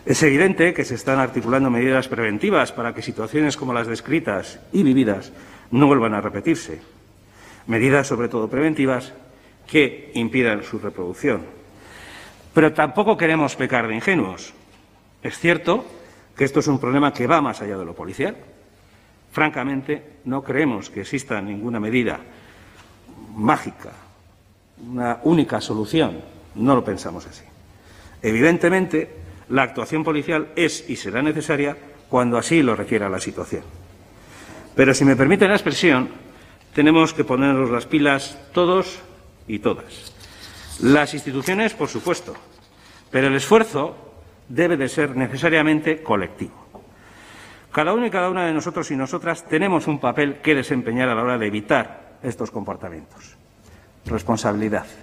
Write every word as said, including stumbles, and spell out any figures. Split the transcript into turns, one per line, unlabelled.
Es evidente que se están articulando medidas preventivas para que situaciones como las descritas y vividas no vuelvan a repetirse. Medidas, sobre todo preventivas, que impidan su reproducción. Pero tampoco queremos pecar de ingenuos. Es cierto que esto es un problema que va más allá de lo policial. Francamente, no creemos que exista ninguna medida mágica, una única solución. No lo pensamos así. Evidentemente, la actuación policial es y será necesaria cuando así lo requiera la situación. Pero, si me permite la expresión, tenemos que ponernos las pilas todos y todas. Las instituciones, por supuesto, pero el esfuerzo debe de ser necesariamente colectivo. Cada uno y cada una de nosotros y nosotras tenemos un papel que desempeñar a la hora de evitar estos comportamientos. Responsabilidad.